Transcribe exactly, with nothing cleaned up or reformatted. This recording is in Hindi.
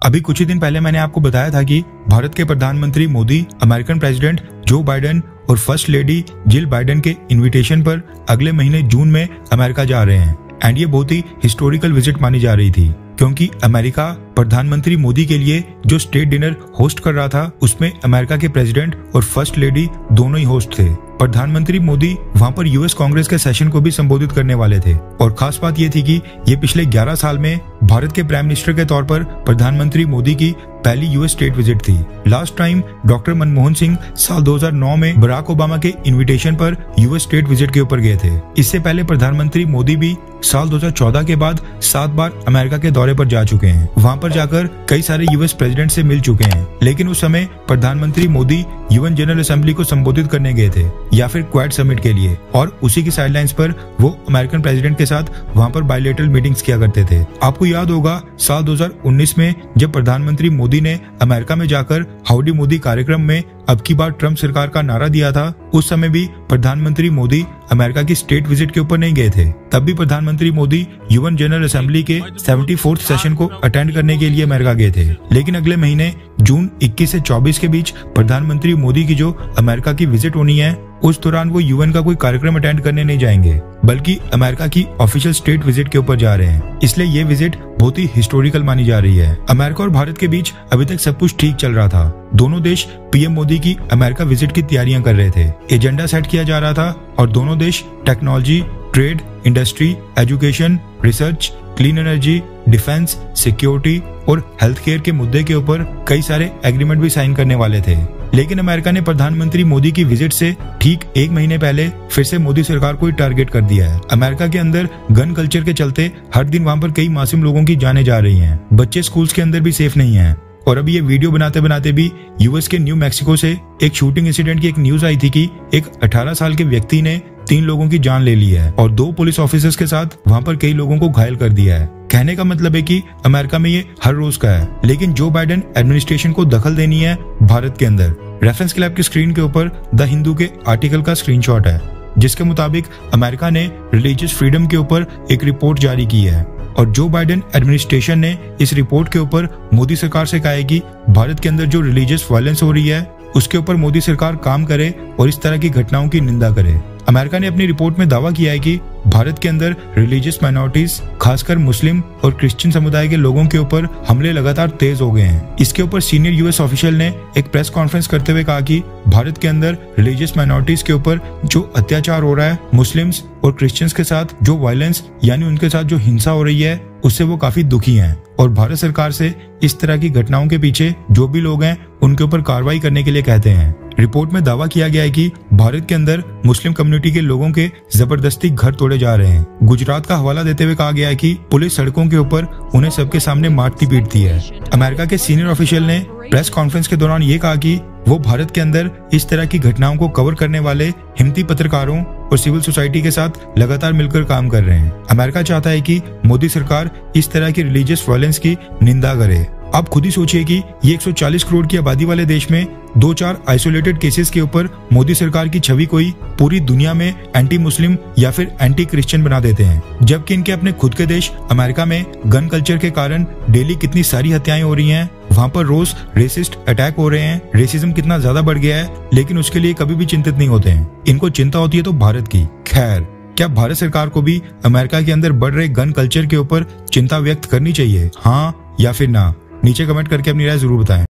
अभी कुछ ही दिन पहले मैंने आपको बताया था कि भारत के प्रधानमंत्री Modi American president Joe Biden और फर्स्ट लेडी जिल बाइडेन के इनविटेशन पर अगले महीने जून में अमेरिका जा रहे हैं। एंड ये बहुत ही हिस्टोरिकल विजिट मानी जा रही थी, क्योंकि अमेरिका प्रधानमंत्री मोदी के लिए जो स्टेट डिनर होस्ट कर रहा था उसमें अमेरिका के प्रेसिडेंट और फर्स्ट लेडी दोनों ही होस्ट थे। प्रधानमंत्री मोदी वहां पर यूएस कांग्रेस के सेशन को भी संबोधित करने वाले थे। और खास बात ये थी कि ये पिछले ग्यारह साल में भारत के प्राइम मिनिस्टर के तौर पर प्रधानमंत्री मोदी की पहली यूएस स्टेट विजिट थी। Last time doctor Manmohan Singh साल दो हज़ार नौ में बराक ओबामा के इनविटेशन पर यूएस स्टेट विजिट के ऊपर गए थे। इससे पहले प्रधानमंत्री मोदी भी साल दो हज़ार चौदह के बाद सात बार अमेरिका के दौरे पर जा चुके हैं। वहां पर जाकर कई सारे यूएस प्रेसिडेंट से मिल चुके हैं, लेकिन उस समय प्रधानमंत्री मोदी यूएन जनरल असेंबली को संबोधित करने गए थे या फिर क्वाड समिट के लिए, और उसी की साइडलाइंस पर वो अमेरिकन प्रेसिडेंट के साथ वहां पर बायलैटरल मीटिंग्स किया करते थे। आपको याद होगा साल दो हज़ार उन्नीस में जब प्रधानमंत्री मोदी ने अमेरिका में जाकर हाउडी मोदी कार्यक्रम में अब की बार ट्रम्प सरकार का नारा दिया था, उस समय भी प्रधानमंत्री मोदी अमेरिका की स्टेट विजिट के ऊपर नहीं गए थे। तब भी प्रधानमंत्री मोदी यूएन जनरल असेंबली के चौहत्तरवें सेशन को अटेंड करने के लिए अमेरिका गए थे। लेकिन अगले महीने जून इक्कीस से चौबीस के बीच प्रधानमंत्री मोदी की जो अमेरिका की विजिट होनी है, उस दौरान वो यूएन का कोई कार्यक्रम अटेंड करने नहीं जाएंगे, बल्कि अमेरिका की ऑफिशियल स्टेट विजिट के ऊपर जा रहे हैं। इसलिए ये विजिट बहुत ही हिस्टोरिकल मानी जा रही है। अमेरिका और भारत के बीच अभी तक सब कुछ ठीक चल रहा था। दोनों देश पीएम मोदी की अमेरिका विजिट की तैयारियां कर रहे थे, एजेंडा सेट किया जा रहा था और दोनों देश technology, trade, industry, education, research, clean energy, defence, security और हेल्थ केयर के मुद्दे के ऊपर कई सारे एग्रीमेंट भी साइन करने वाले थे। लेकिन अमेरिका ने प्रधानमंत्री मोदी की विजिट से ठीक एक महीने पहले फिर से मोदी सरकार को ही टारगेट कर दिया है। अमेरिका के अंदर गन कल्चर के चलते हर दिन वहां पर कई मासूम लोगों की जानें जा रही हैं। बच्चे स्कूल्स के अंदर भी सेफ नहीं हैं। और अभी ये वीडियो बनाते बनाते भी यूएस के न्यू मैक्सिको से एक शूटिंग इंसिडेंट की एक न्यूज आई थी कि एक अठारह साल के व्यक्ति ने तीन लोगों की जान ले ली है और दो पुलिस ऑफिसर्स के साथ वहां पर कई लोगों को घायल कर दिया है। कहने का मतलब है कि अमेरिका में ये हर रोज का है, लेकिन जो बाइडेन एडमिनिस्ट्रेशन को दखल देनी है भारत के अंदर। रेफरेंस क्लैब की स्क्रीन के ऊपर द हिंदू के आर्टिकल का स्क्रीनशॉट है, जिसके मुताबिक अमेरिका ने रिलीजियस फ्रीडम के ऊपर एक रिपोर्ट जारी की है और जो बाइडेन एडमिनिस्ट्रेशन ने इस रिपोर्ट के ऊपर मोदी सरकार से कहा है कि भारत के अंदर जो रिलीजियस वायलेंस हो रही है उसके ऊपर मोदी सरकार काम करे और इस तरह की घटनाओं की निंदा करे। अमेरिका ने अपनी रिपोर्ट में दावा किया है कि भारत के अंदर रिलीजियस माइनॉरिटीज, खासकर मुस्लिम और क्रिश्चियन समुदाय के लोगों के ऊपर हमले लगातार तेज हो गए हैं। इसके ऊपर सीनियर यूएस ऑफिशियल ने एक प्रेस कॉन्फ्रेंस करते हुए कहा कि भारत के अंदर रिलीजियस माइनॉरिटीज के ऊपर जो अत्याचार हो रहा है, मुस्लिम्स और क्रिश्चियंस के साथ जो वायलेंस यानी उनके साथ जो हिंसा हो रही है, उससे वो काफी दुखी हैं और भारत सरकार से इस तरह की घटनाओं के पीछे जो भी लोग हैं उनके ऊपर कार्रवाई करने के लिए कहते हैं। रिपोर्ट में दावा किया गया है कि भारत के अंदर मुस्लिम कम्युनिटी के लोगों के जबरदस्ती घर तोड़े जा रहे हैं। गुजरात का हवाला देते हुए कहा गया है कि पुलिस सड़कों के ऊपर उन्हें सबके सामने मारती पीटती है। अमेरिका के सीनियर ऑफिशियल ने प्रेस कॉन्फ्रेंस के दौरान ये कहा कि वो भारत के अंदर इस तरह की घटनाओं को कवर करने वाले हिम्मती पत्रकारों और सिविल सोसाइटी के साथ लगातार मिलकर काम कर रहे हैं। अमेरिका चाहता है कि मोदी सरकार इस तरह की रिलीजियस वायलेंस की निंदा करे। आप खुद ही सोचिए कि ये एक सौ चालीस करोड़ की आबादी वाले देश में दो चार आइसोलेटेड केसेस के ऊपर मोदी सरकार की छवि को ही पूरी दुनिया में एंटी मुस्लिम या फिर एंटी क्रिश्चियन बना देते हैं, जबकि इनके अपने खुद के देश अमेरिका में गन कल्चर के कारण डेली कितनी सारी हत्याएं हो रही हैं, वहां पर रोज रेसिस्ट अटैक हो रहे हैं, रेसिज्म कितना ज्यादा बढ़ गया है, लेकिन उसके लिए कभी भी चिंतित नहीं होते हैं। इनको चिंता होती है तो भारत की। खैर, क्या भारत सरकार को भी अमेरिका के अंदर बढ़ रहे गन कल्चर के ऊपर चिंता व्यक्त करनी चाहिए, हाँ या फिर ना? नीचे कमेंट करके अपनी राय जरूर बताएं।